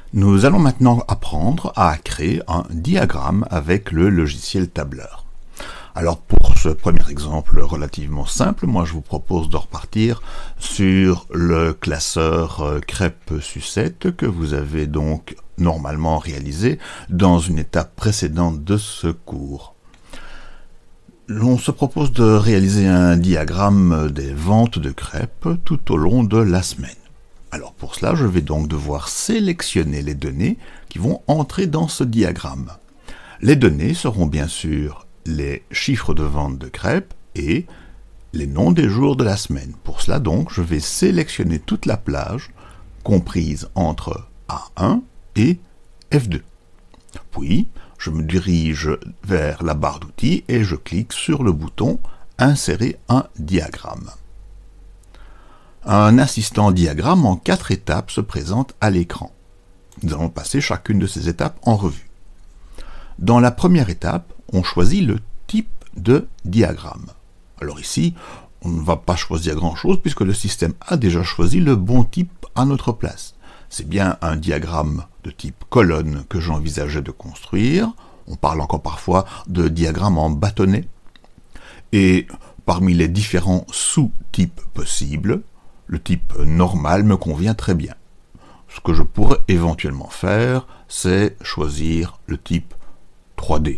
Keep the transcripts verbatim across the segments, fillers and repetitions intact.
Nous allons maintenant apprendre à créer un diagramme avec le logiciel tableur. Alors pour ce premier exemple relativement simple, moi je vous propose de repartir sur le classeur crêpe sucette que vous avez donc normalement réalisé dans une étape précédente de ce cours. On se propose de réaliser un diagramme des ventes de crêpes tout au long de la semaine. Alors pour cela, je vais donc devoir sélectionner les données qui vont entrer dans ce diagramme. Les données seront bien sûr les chiffres de vente de crêpes et les noms des jours de la semaine. Pour cela donc, je vais sélectionner toute la plage comprise entre A un et F deux. Puis, je me dirige vers la barre d'outils et je clique sur le bouton « Insérer un diagramme ». Un assistant diagramme en quatre étapes se présente à l'écran. Nous allons passer chacune de ces étapes en revue. Dans la première étape, on choisit le type de diagramme. Alors ici, on ne va pas choisir grand-chose puisque le système a déjà choisi le bon type à notre place. C'est bien un diagramme de type colonne que j'envisageais de construire. On parle encore parfois de diagramme en bâtonnet. Et parmi les différents sous-types possibles, le type normal me convient très bien. Ce que je pourrais éventuellement faire, c'est choisir le type trois D.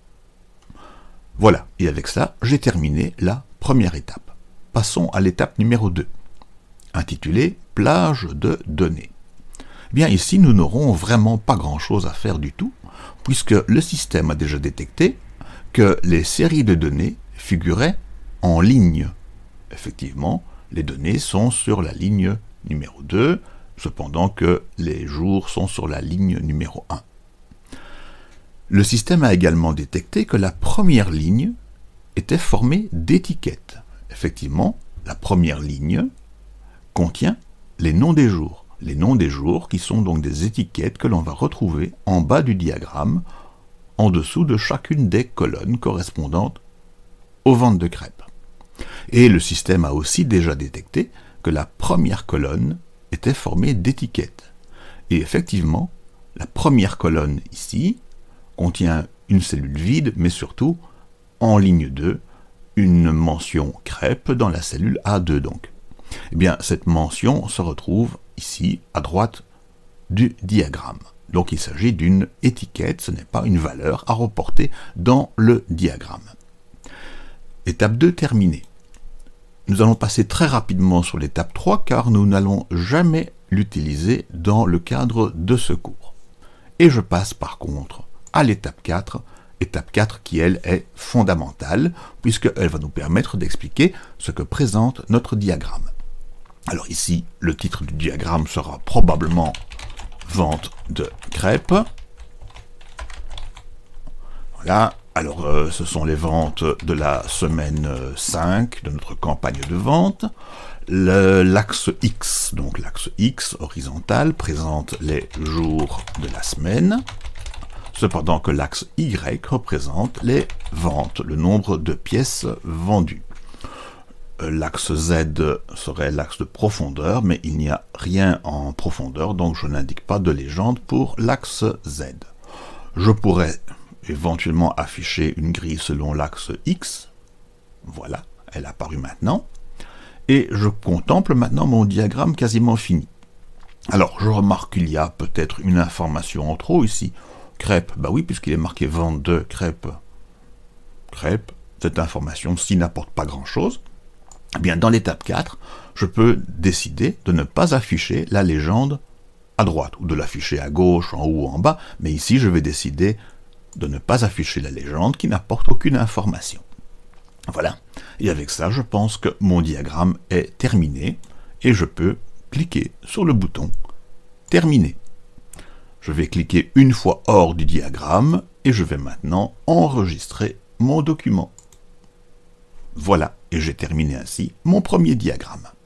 Voilà, et avec ça, j'ai terminé la première étape. Passons à l'étape numéro deux, intitulée « Plage de données ». Bien ici, nous n'aurons vraiment pas grand-chose à faire du tout, puisque le système a déjà détecté que les séries de données figuraient en ligne. Effectivement, les données sont sur la ligne numéro deux, cependant que les jours sont sur la ligne numéro un. Le système a également détecté que la première ligne était formée d'étiquettes. Effectivement, la première ligne contient les noms des jours. Les noms des jours qui sont donc des étiquettes que l'on va retrouver en bas du diagramme, en dessous de chacune des colonnes correspondantes aux ventes de crêpes. Et le système a aussi déjà détecté que la première colonne était formée d'étiquettes. Et effectivement, la première colonne ici contient une cellule vide, mais surtout, en ligne deux, une mention crêpe dans la cellule A deux donc. Eh bien, cette mention se retrouve ici, à droite du diagramme. Donc il s'agit d'une étiquette, ce n'est pas une valeur à reporter dans le diagramme. Étape deux terminée. Nous allons passer très rapidement sur l'étape trois car nous n'allons jamais l'utiliser dans le cadre de ce cours. Et je passe par contre à l'étape quatre, étape quatre qui elle est fondamentale puisqu'elle va nous permettre d'expliquer ce que présente notre diagramme. Alors ici, le titre du diagramme sera probablement « Vente de crêpes ». Voilà. Alors, euh, ce sont les ventes de la semaine cinq de notre campagne de vente. L'axe X, donc l'axe X horizontal, présente les jours de la semaine, cependant que l'axe Y représente les ventes, le nombre de pièces vendues. L'axe Z serait l'axe de profondeur, mais il n'y a rien en profondeur, donc je n'indique pas de légende pour l'axe Z. Je pourrais éventuellement afficher une grille selon l'axe X. Voilà, elle est apparue maintenant. Et je contemple maintenant mon diagramme quasiment fini. Alors, je remarque qu'il y a peut-être une information en trop ici. Crêpes, bah oui, puisqu'il est marqué vente de crêpes. Crêpes, cette information-ci n'apporte pas grand-chose. Eh bien, dans l'étape quatre, je peux décider de ne pas afficher la légende à droite, ou de l'afficher à gauche, en haut ou en bas, mais ici, je vais décider de ne pas afficher la légende qui n'apporte aucune information. Voilà, et avec ça, je pense que mon diagramme est terminé, et je peux cliquer sur le bouton « Terminer ». Je vais cliquer une fois hors du diagramme, et je vais maintenant enregistrer mon document. Voilà, et j'ai terminé ainsi mon premier diagramme.